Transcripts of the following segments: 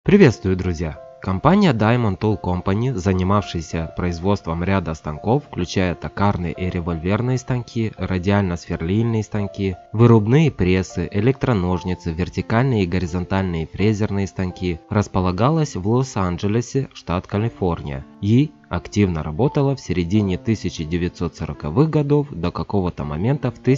Приветствую, друзья! Компания Diamond Tool Company, занимавшаяся производством ряда станков, включая токарные и револьверные станки, радиально-сверлильные станки, вырубные прессы, электроножницы, вертикальные и горизонтальные фрезерные станки, располагалась в Лос-Анджелесе, штат Калифорния, и активно работала в середине 1940-х годов до какого-то момента в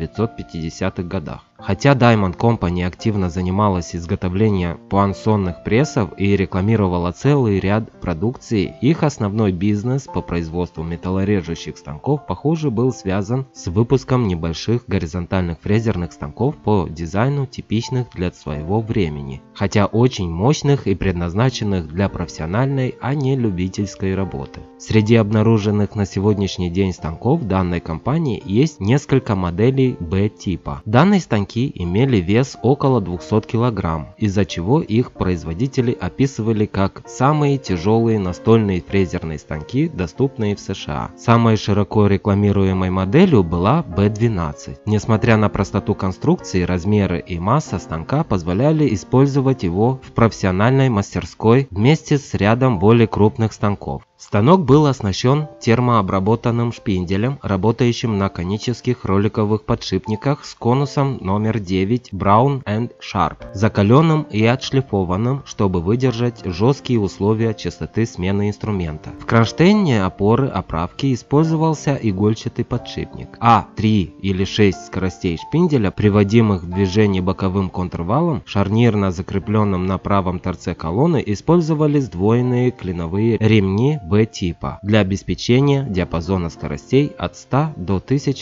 1950-х годах. Хотя Diamond Company активно занималась изготовлением пуансонных прессов и рекламировала целый ряд продукции, их основной бизнес по производству металлорежущих станков, похоже, был связан с выпуском небольших горизонтальных фрезерных станков по дизайну, типичных для своего времени, хотя очень мощных и предназначенных для профессиональной, а не любительской работы. Среди обнаруженных на сегодняшний день станков данной компании есть несколько моделей B-типа. Данные станки имели вес около 200 кг, из-за чего их производители описывали как самые тяжелые настольные фрезерные станки, доступные в США. Самой широко рекламируемой моделью была B12. Несмотря на простоту конструкции, размеры и масса станка позволяли использовать его в профессиональной мастерской вместе с рядом более крупных станков. Станок был оснащен термообработанным шпинделем, работающим на конических роликовых подшипниках с конусом номер 9 Brown & Sharp, закаленным и отшлифованным, чтобы выдержать жесткие условия частоты смены инструмента. В кронштейне опоры оправки использовался игольчатый подшипник, а 3 или 6 скоростей шпинделя, приводимых в движение боковым контрвалом, шарнирно закрепленным на правом торце колонны, использовали сдвоенные клиновые ремни B-типа для обеспечения диапазона скоростей от 100 до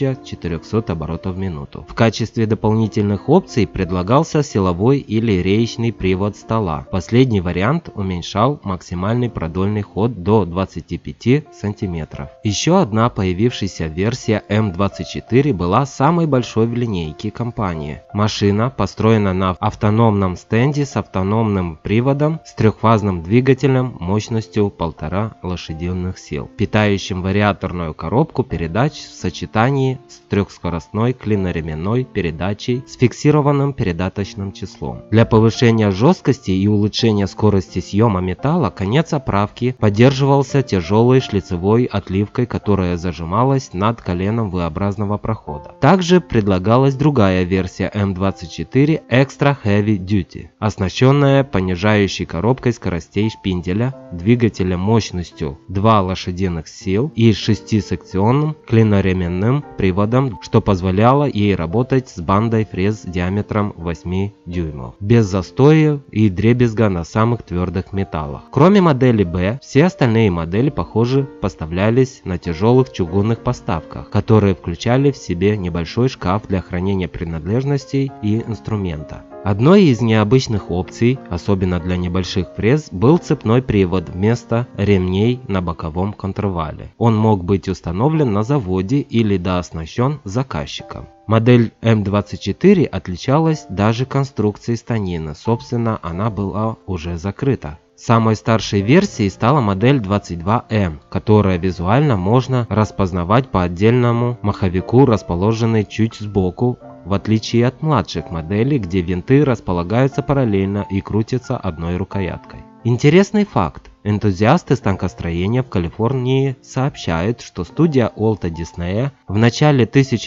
1400 оборотов в минуту. В качестве дополнительных опций предлагался силовой или реечный привод стола. Последний вариант уменьшал максимальный продольный ход до 25 см. Еще одна появившаяся версия M24 была самой большой в линейке компании. Машина построена на автономном стенде с автономным приводом с трехфазным двигателем мощностью 1,5 лошадиных сил, питающим вариаторную коробку передач в сочетании с трехскоростной клиноременной передачей с фиксированным передаточным числом. Для повышения жесткости и улучшения скорости съема металла конец оправки поддерживался тяжелой шлицевой отливкой, которая зажималась над коленом V-образного прохода. Также предлагалась другая версия M24 Extra Heavy Duty, оснащенная понижающей коробкой скоростей шпинделя, двигателем мощностью 2 лошадиных сил и 6-секционным клиноременным приводом, что позволяло ей работать с бандой фрез диаметром 8 дюймов, без застоя и дребезга на самых твердых металлах. Кроме модели B, все остальные модели, похоже, поставлялись на тяжелых чугунных поставках, которые включали в себе небольшой шкаф для хранения принадлежностей и инструмента. Одной из необычных опций, особенно для небольших фрез, был цепной привод вместо ремней на боковом контрвале. Он мог быть установлен на заводе или дооснащен заказчиком. Модель M24 отличалась даже конструкцией станины, собственно, она была уже закрыта. Самой старшей версией стала модель 22M, которая визуально можно распознавать по отдельному маховику, расположенной чуть сбоку, в отличие от младших моделей, где винты располагаются параллельно и крутятся одной рукояткой. Интересный факт. Энтузиасты станкостроения в Калифорнии сообщают, что студия Уолта Диснея в начале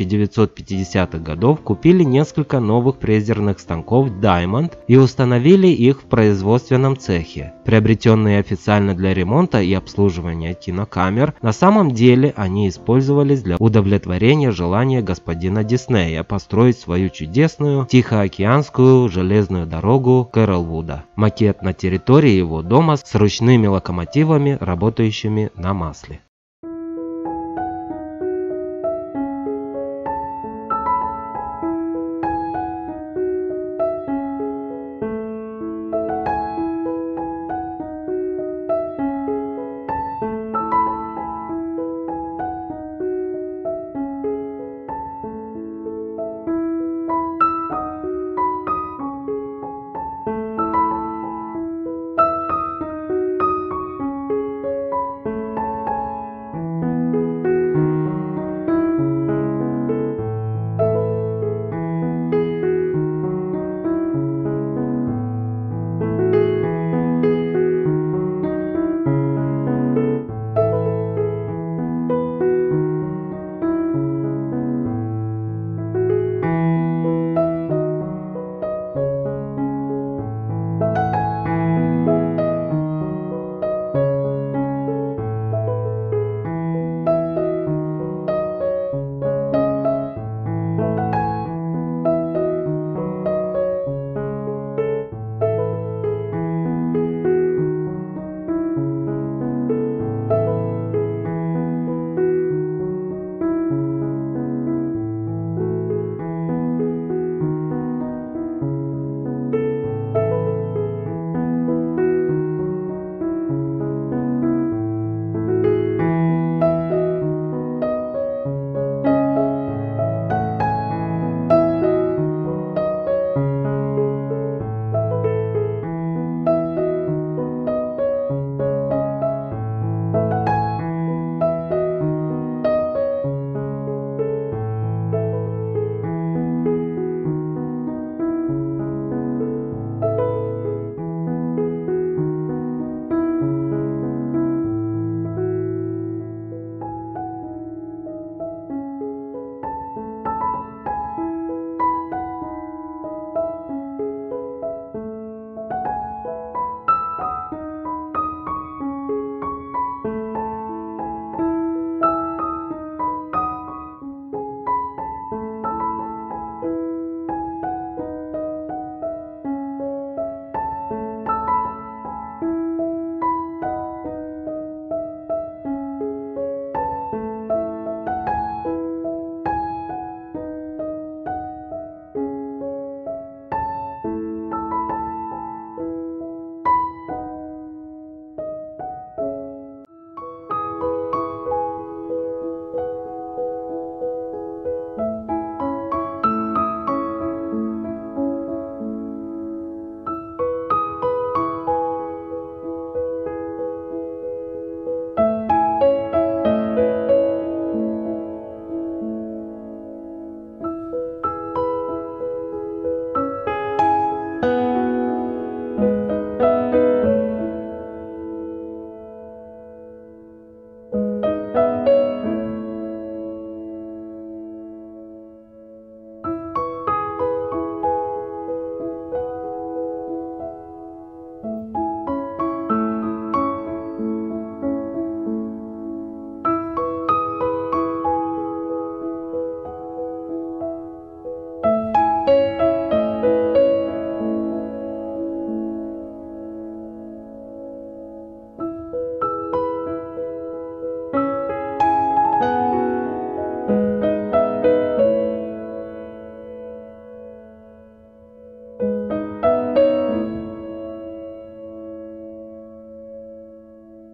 1950-х годов купили несколько новых фрезерных станков Diamond и установили их в производственном цехе. Приобретенные официально для ремонта и обслуживания кинокамер, на самом деле они использовались для удовлетворения желания господина Диснея построить свою чудесную Тихоокеанскую железную дорогу Кэролвуда. Макет на территории его дома с ручными локомотивами, работающими на масле.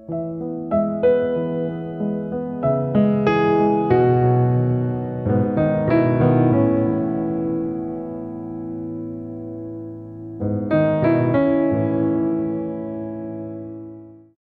Thank you.